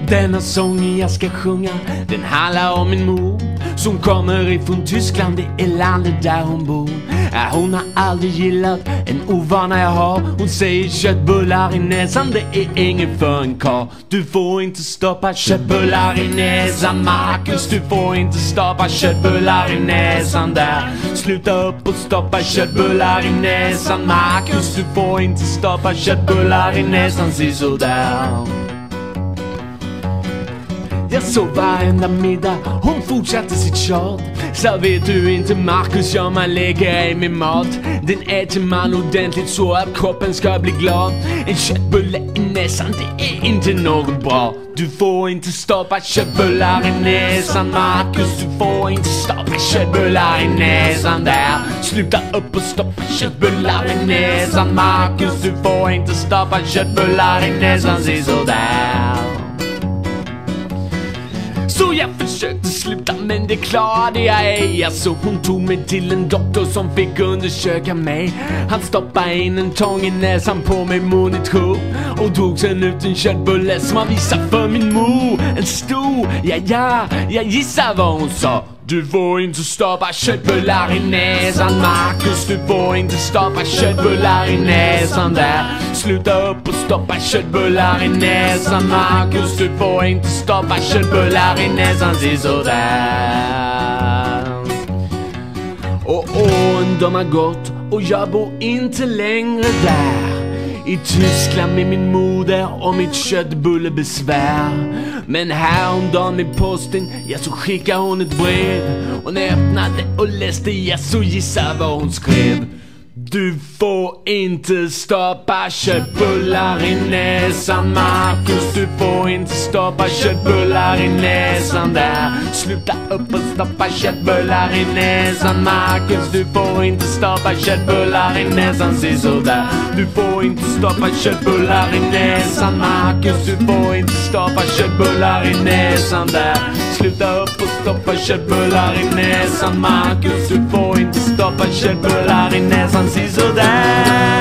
Denna sången jag ska sjunga, den handlar om min mor som kommer ifrån Tyskland, det är landet där hon bor. Hon har aldrig gillat en ovana jag har. Hon säger köttbullar i näsan, det är ingen för en karl. Du får inte stoppa köttbullar i näsan, Markus. Du får inte stoppa köttbullar i näsan där. Sluta upp och stoppa köttbullar i näsan, Markus. Du får inte stoppa köttbullar i näsan, sådär. Jag såg varenda middag, hon fortsatte sitt tjat. Så vet du inte, Markus, ja, man lägger i min mat. Den äter man ordentligt så att kroppen ska bli glad. En köttbulle i näsan, det är inte något bra. Du får inte stoppa köttbullar i näsan, Markus. Du får inte stoppa köttbullar i näsan där. Sluta upp och stoppa köttbullar i näsan, Markus. Du får inte stoppa köttbullar i näsan, sådär. Så jag försökte sluta men det klarade jag ej. Så hon tog mig till en doktor som fick undersöka mig. Han stoppade in en tång i näsan på mig monitor och drog sen ut en köttbulle som han visade för min mor. En stor, jag gissar vad hon sa. Du får inte stoppa köttbullar i näsan, Markus. Du får inte stoppa köttbullar i näsan där. Sluta upp och stoppa köttbullar i näsan, Markus. Du får inte stoppa köttbullar i näsan, sådär. Och åren de har gått och jag bor inte längre där. I Tyskland med min moder och mitt köttbullebesvär. Men häromdagen i posten, ja, så skickade hon ett brev. Och när jag öppnade och läste, ja, så gissade vad hon skrev. Du får inte stoppa köttbullar i näsan, Markus. Du får inte stoppa köttbullar i näsan där. Sluta upp och stoppa köttbullar i näsan, Markus. Du får inte stoppa köttbullar i näsan, sådär. Du får inte stoppa köttbullar i näsan, Markus. Du får inte stoppa köttbullar i näsan där. Sluta upp och stoppa köttbullar i näsan, Markus. Du får inte stoppa köttbullar i näsan, sådär.